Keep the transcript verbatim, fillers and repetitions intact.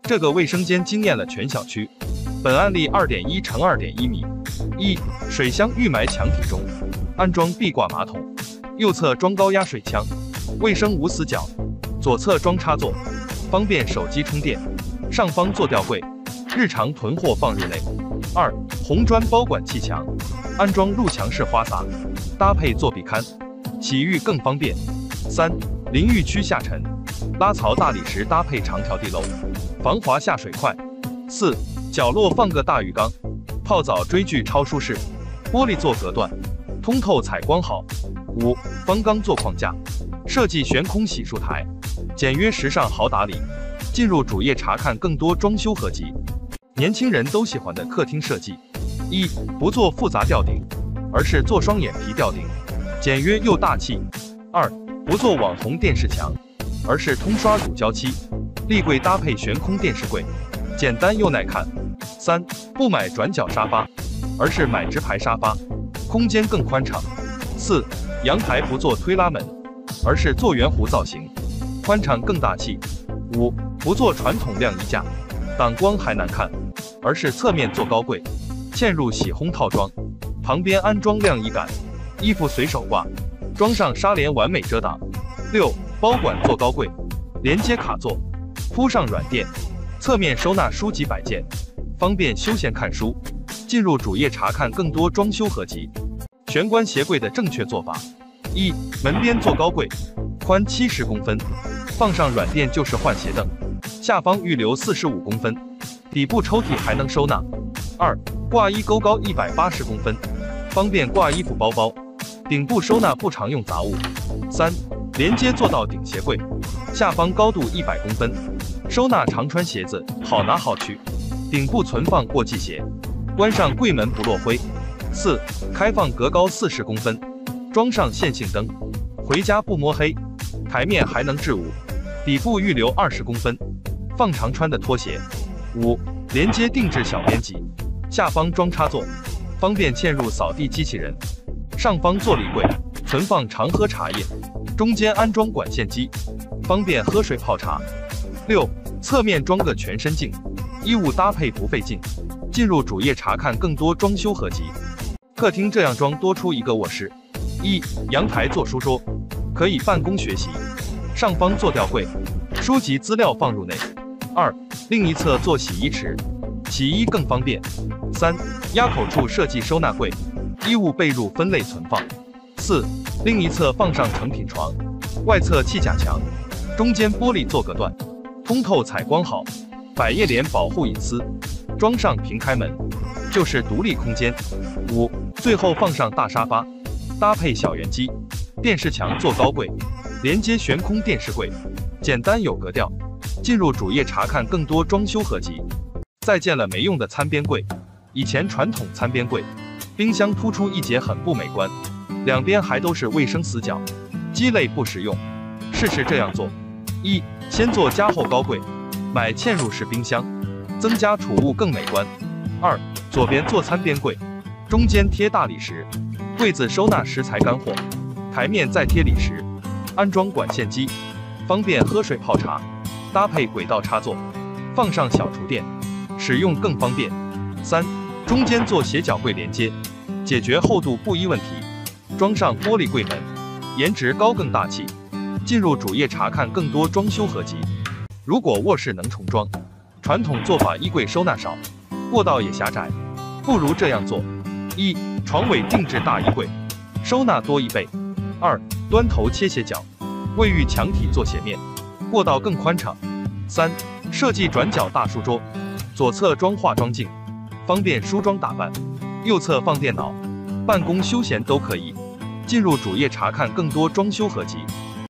这个卫生间惊艳了全小区。本案例 二点一乘二点一米。一、水箱预埋墙体中，安装壁挂马桶，右侧装高压水枪，卫生无死角，左侧装插座，方便手机充电，上方做吊柜，日常囤货放入内。二、红砖包管砌墙，安装入墙式花洒，搭配作壁龛，洗浴更方便。三、淋浴区下沉，拉槽大理石搭配长条地漏，防滑下水快。四、角落放个大浴缸，泡澡追剧超舒适，玻璃做隔断，通透采光好。五、方缸做框架，设计悬空洗漱台，简约时尚好打理。进入主页查看更多装修合集。年轻人都喜欢的客厅设计：一、不做复杂吊顶，而是做双眼皮吊顶，简约又大气。二、不做网红电视墙，而是通刷乳胶漆，立柜搭配悬空电视柜，简单又耐看。三、不买转角沙发，而是买直排沙发，空间更宽敞。四、阳台不做推拉门，而是做圆弧造型，宽敞更大气。五、不做传统晾衣架，挡光还难看，而是侧面做高柜，嵌入洗烘套装，旁边安装晾衣杆，衣服随手挂，装上纱帘完美遮挡。六、包管做高柜，连接卡座，铺上软垫，侧面收纳书籍摆件，方便休闲看书。进入主页查看更多装修合集。玄关鞋柜的正确做法：一、门边做高柜，宽七十公分，放上软垫就是换鞋凳，下方预留四十五公分，底部抽屉还能收纳。二、挂衣钩高一百八十公分，方便挂衣服包包，顶部收纳不常用杂物。三、连接做到顶鞋柜，下方高度一百公分，收纳常穿鞋子，好拿好取，顶部存放过季鞋，关上柜门不落灰。四、开放隔高四十公分，装上线性灯，回家不摸黑，台面还能置物，底部预留二十公分，放常穿的拖鞋。五、连接定制小编辑，下方装插座，方便嵌入扫地机器人，上方做立柜，存放常喝茶叶，中间安装管线机，方便喝水泡茶。六、侧面装个全身镜，衣物搭配不费劲。进入主页查看更多装修合集。客厅这样装多出一个卧室。一、阳台做书桌，可以办公学习，上方做吊柜，书籍资料放入内。二、另一侧做洗衣池，洗衣更方便。三、压口处设计收纳柜，衣物被褥分类存放。四、另一侧放上成品床，外侧砌甲墙，中间玻璃做隔断，通透采光好，百叶帘保护隐私，装上平开门，就是独立空间。五、最后放上大沙发，搭配小圆机，电视墙做高柜，连接悬空电视柜，简单有格调。进入主页查看更多装修合集。再见了没用的餐边柜。以前传统餐边柜，冰箱突出一截很不美观，两边还都是卫生死角，鸡肋不实用。试试这样做：一、先做加厚高柜，买嵌入式冰箱，增加储物更美观。二、左边做餐边柜，中间贴大理石，柜子收纳食材干货，台面再贴理石，安装管线机，方便喝水泡茶，搭配轨道插座，放上小厨电，使用更方便。三、中间做斜角柜连接，解决厚度不一问题，装上玻璃柜门，颜值高更大气。进入主页查看更多装修合集。如果卧室能重装，传统做法衣柜收纳少，过道也狭窄，不如这样做：一、床尾定制大衣柜，收纳多一倍。二、端头切斜角，卫浴墙体做斜面，过道更宽敞。三、设计转角大书桌，左侧装化妆镜，方便梳妆打扮，右侧放电脑，办公休闲都可以。进入主页查看更多装修合集。